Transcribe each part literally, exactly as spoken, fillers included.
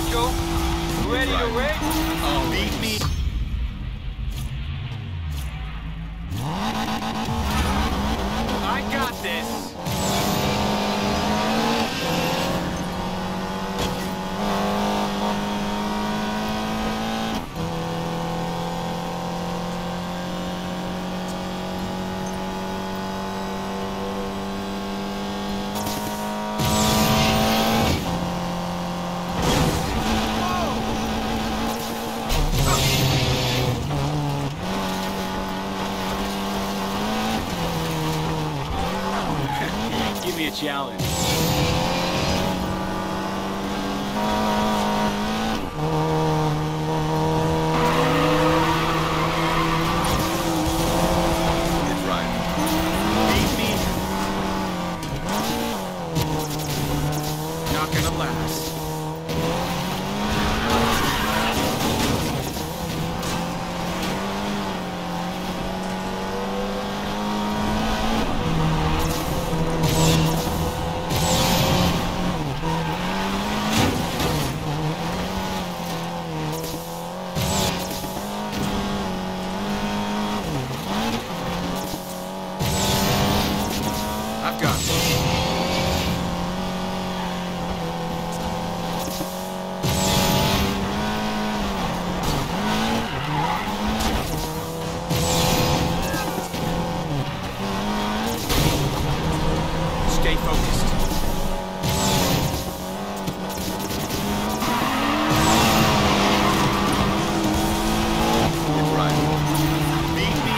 macho. You ready to race? Oh, beat me. I got this. Give me a challenge. That's right. Beat me. Not gonna last. I've got this. Stay focused. That's right. Beat me.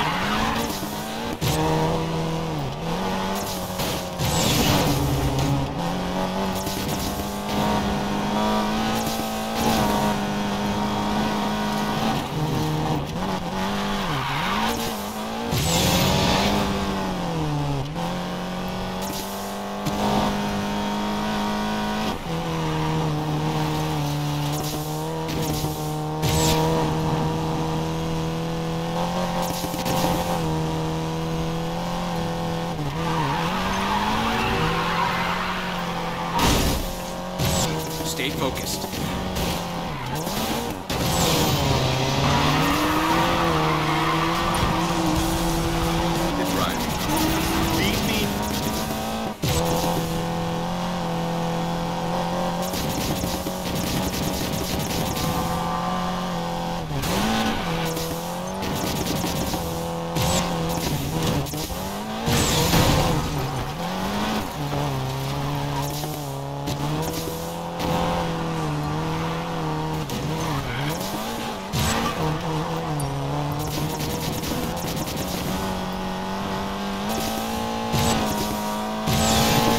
Stay focused. That's right. Beat me.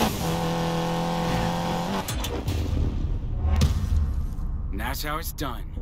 And that's how it's done.